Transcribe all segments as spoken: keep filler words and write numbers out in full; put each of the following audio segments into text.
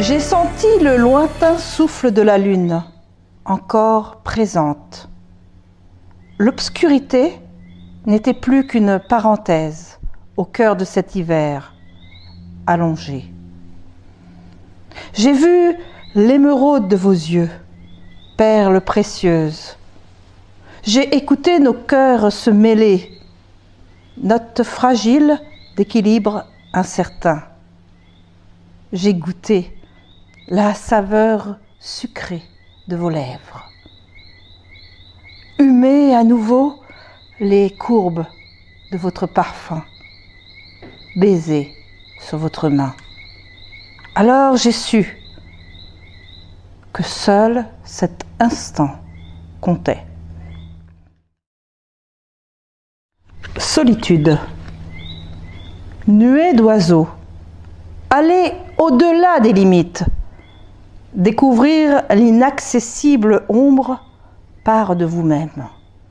J'ai senti le lointain souffle de la lune, encore présente. L'obscurité n'était plus qu'une parenthèse au cœur de cet hiver allongé. J'ai vu l'émeraude de vos yeux, perles précieuses. J'ai écouté nos cœurs se mêler, notes fragiles d'équilibre incertain. J'ai goûté la saveur sucrée de vos lèvres. Humé à nouveau les courbes de votre parfum. Baiser sur votre main. Alors j'ai su que seul cet instant comptait. Solitude. Nuée d'oiseaux. Allez au-delà des limites. Découvrir l'inaccessible ombre part de vous-même.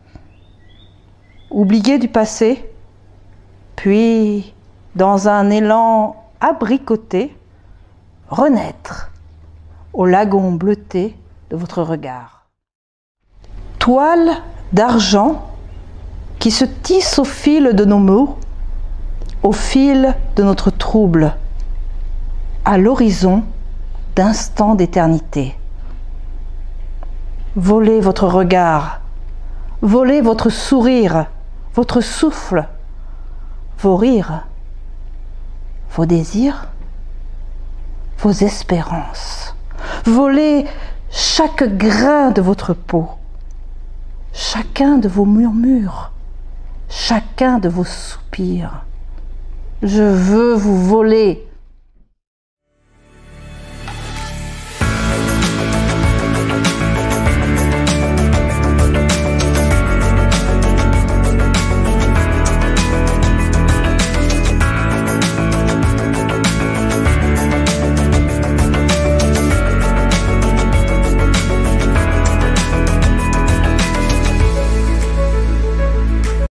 Oublier du passé, puis, dans un élan abricoté, renaître au lagon bleuté de votre regard. Toile d'argent qui se tisse au fil de nos mots, au fil de notre trouble, à l'horizon d'instants d'éternité. Volez votre regard, volez votre sourire, votre souffle, vos rires, vos désirs, vos espérances. Volez chaque grain de votre peau, chacun de vos murmures, chacun de vos soupirs. Je veux vous voler